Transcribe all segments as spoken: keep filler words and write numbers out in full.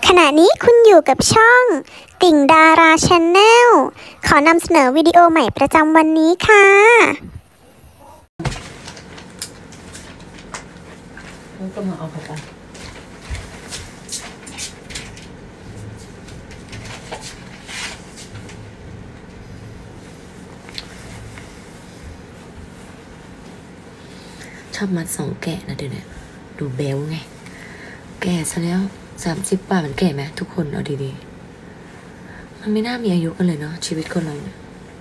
ขณะนี้คุณอยู่กับช่องติ่งดาราชาแนลขอนำเสนอวิดีโอใหม่ประจำวันนี้ค่ะก็มาเอาไปกันชอบมัดสองแกะนะเดี๋ยวนี้ดูเบลไงแก่ซะแล้วสามสิบป่ามันแก่ไหมทุกคนเอาดีๆมันไม่น่ามีอายุกันเลยเนาะชีวิตคนเราเนี่ย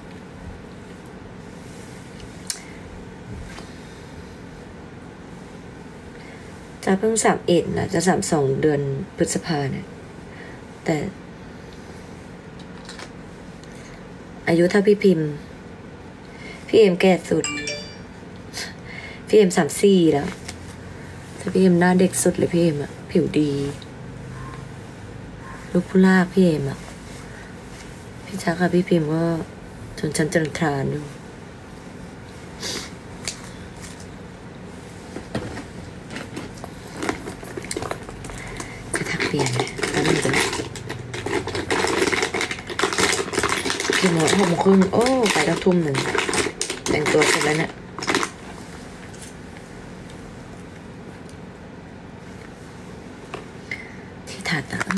จะเพิ่งสามเอ็ดนะจะสามสองเดือนพฤษภาเนี่ยแต่อายุเท่าพี่พิมพ์พี่เอ็มแก่สุดพี่เอ็มสามสี่แล้วแต่พี่เอ็มหน้าเด็กสุดเลยพี่เอ็มอะผิวดีลูกผู้ลากพี่เอ็มอะพี่ชักกับพี่พิมพ์ก็จนฉันจันทรานอยู่จะทักเปลี่ยนแล้วมันจะพี่หมดหกโมงครึ่งโอ้ไปแล้วทุ่มหนึ่งแต่งตัวเสร็จแล้วเนี่ยที่ถาดอ่ะ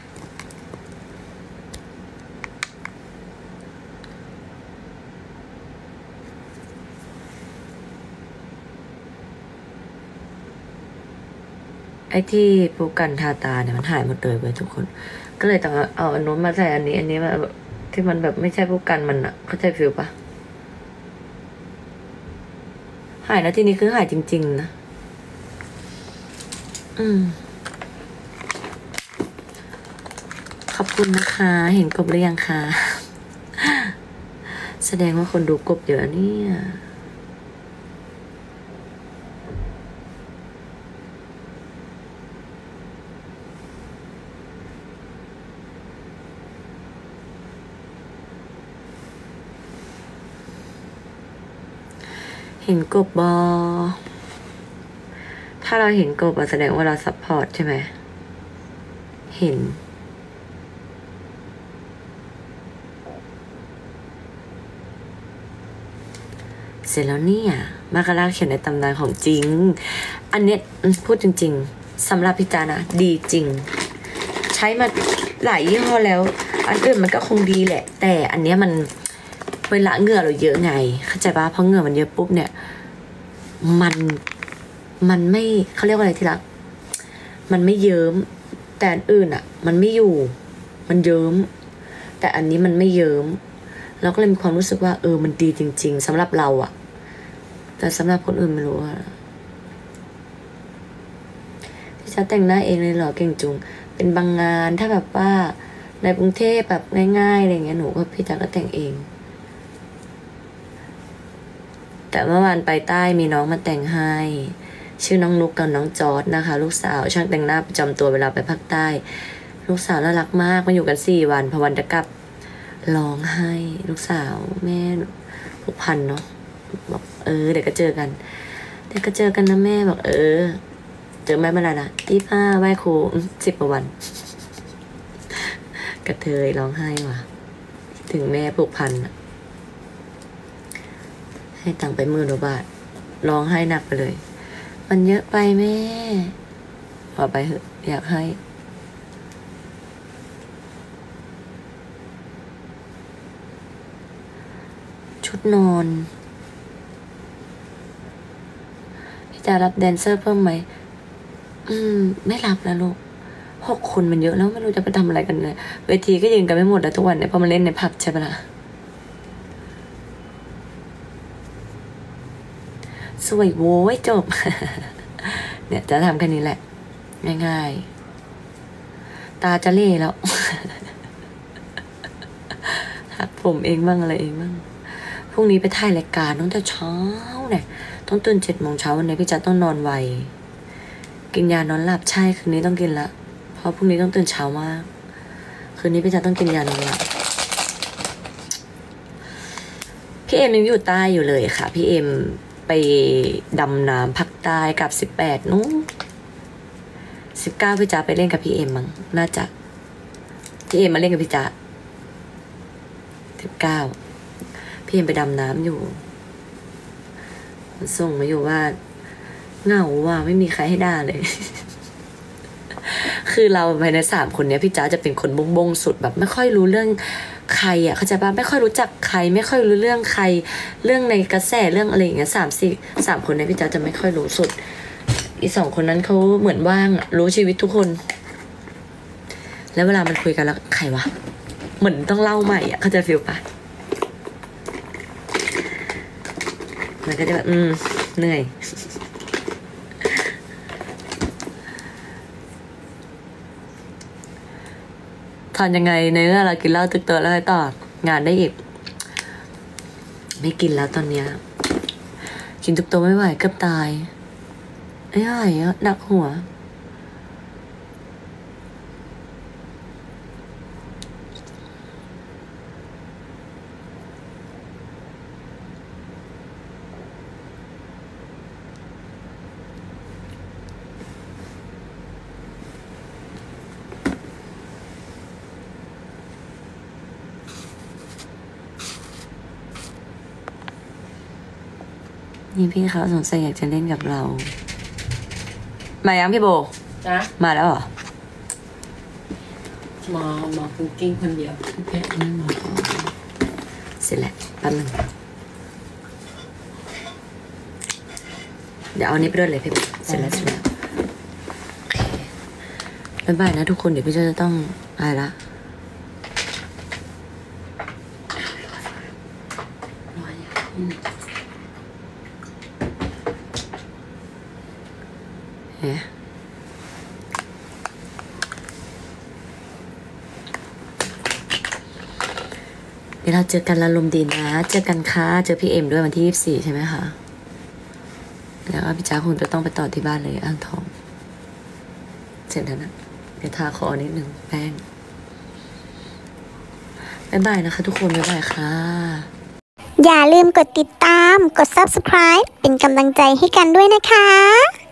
ไอ้ที่ปูกันทาตาเนี่ยมันหายหมดเลยเว้ยทุกคนก็เลยต้องเอาอันนู้นมาใส่อันนี้อันนี้มาที่มันแบบไม่ใช่ปูกันมันอะเข้าใจฟิลปะหายแล้วทีนี้คือหายจริงๆนะอืมขอบคุณนะคะเห็นกบหรือยังคะแสดงว่าคนดูกบเยอะเนี่ยเห็นกบบอถ้าเราเห็นกบแสดงว่าเราซัพพอร์ตใช่ไหมเห็นเสร็จแล้วเนี่ยมาคาร่าเขียนในตำนานของจริงอันเนี้ยพูดจริงๆสำหรับพี่จานะดีจริงใช้มาหลายยี่ห้อแล้วอันอื่นมันก็คงดีแหละแต่อันเนี้ยมันเวลาเหงื่อเราเยอะไงเข้าใจปะเพราะเหงื่อมันเยอะปุ๊บเนี่ยมันมันไม่เขาเรียกว่าอะไรที่รักมันไม่เยิ้มแต่อันอื่นอ่ะมันไม่อยู่มันเยิ้มแต่อันนี้มันไม่เยิ้มเราก็เลยมีความรู้สึกว่าเออมันดีจริงๆสำหรับเราอ่ะแต่สำหรับคนอื่นไม่รู้อะที่ฉันแต่งหน้าเองเลยเหรอเก่งจุงเป็นบางงานถ้าแบบว่าในกรุงเทพแบบง่ายๆอะไรเงี้ยหนูก็พี่จ๋าก็แต่งเองแต่เมื่อวานไปใต้มีน้องมาแต่งให้ชื่อน้องนุกกับน้องจอร์ดนะคะลูกสาวช่างแต่งหน้าประจำตัวเวลาไปภาคใต้ลูกสาวน่ารักมากมาอยู่กันสี่วันพอวันจะกลับร้องไห้ลูกสาวแม่ผูกพันเนาะบอกเออเดี๋ยวก็เจอกันเดี๋ยวก็เจอกันนะแม่บอกเออเจอแม่เมื่อไหร่นะที่ผ้าไหว้ครูสิบกว่าวันกระเทยร้องไห้ว่ะถึงแม่ผูกพันให้ตังไปหมื่นกว่าบาทร้องไห้หนักไปเลยมันเยอะไปแม่ขอไปเถอะอยากให้ชุดนอนพี่จะรับแดนเซอร์เพิ่มไหมอืมไม่รับแล้วลูกหกคนมันเยอะแล้วไม่รู้จะไปทำอะไรกันเลยเวทีก็ยืนกันไม่หมดแล้วทุกวันเนี่ยเพราะมันเล่นในผับใช่ปะล่ะสวยโว้ยจบ เนี่ยจะทำแค่นี้แหละง่ายๆตาจะเล่แล้ว หักผมเองบ้างอะไรเองบ้างพรุ่งนี้ไปถ่ายรายการต้องแต่เช้าเนี่ยต้องตื่นเจ็ดโมงเช้าวันนี้พี่จัดต้องนอนไวกินยานอนหลับใช่คืนนี้ต้องกินละเพราะพรุ่งนี้ต้องตื่นเช้ามากคืนนี้พี่จัดต้องกินยานอนหลับพี่เอ็มยังอยู่ใต้อยู่เลยค่ะพี่เอ็มไปดำน้ำภาคใต้กับสิบแปดนู้นสิบเก้าพี่จ๋าไปเล่นกับพี่เอ็มมั้งน่าจะพี่เอ็มมาเล่นกับพี่จ๊ะสิบเก้าพี่เอ็มไปดำน้ำอยู่ส่งมาอยู่ว่าเหงาว่ะไม่มีใครให้ด่าเลย คือเราภายในสามคนเนี้ยพี่จ๊ะจะเป็นคนบงบงสุดแบบไม่ค่อยรู้เรื่องใครอ่ะเขาใจป่ะไม่ค่อยรู้จักใครไม่ค่อยรู้เรื่องใครเรื่องในกระแสเรื่องอะไรอย่างเงี้ยสามสี่สามคนเนี้ยพี่จ๊ะจะไม่ค่อยรู้สุดอีสองคนนั้นเขาเหมือนว่างรู้ชีวิตทุกคนแล้วเวลามันคุยกันแล้วใครวะเหมือนต้องเล่าใหม่อ่ะเขาจะฟีลปะมันก็จะแบบอืมเหนื่อยทานยังไงในเมื่อเรากินเหล้าตึกตัวแล้วต่องานได้อีกไม่กินแล้วตอนเนี้ยกินทุกตัวไม่ไหวเกือบตายไอ้ห่าอะหนักหัวนี่พี่เขาสงสัยอยากจะเล่นกับเรามายังพี่โบนะมาแล้วเหรอมามาคุกกิ้งคนเดียวแค่ไม่มาเสร็จแล้วแป๊บนึงเดี๋ยวเอานี้ไปด้วยเลยพี่เสร็จแล้วเสร็จแล้วโอเคบ๊ายบายนะทุกคนเดี๋ยวพี่จะต้องอะไรละเดี๋ยวเราเจอกันละลมดีนะเจอกันค่ะเจอพี่เอ็มด้วยวันที่ยี่สิบสี่ใช่ไหมคะแล้วก็พี่จ้าคงจะต้องไปต่อที่บ้านเลยอ่างทองเสร็จแล้วนะเดี๋ยวทาคอนิดนึงแป้งบ๊ายบายนะคะทุกคนบ๊ายบายค่ะอย่าลืมกดติดตามกด ซับสไครบ์ เป็นกำลังใจให้กันด้วยนะคะ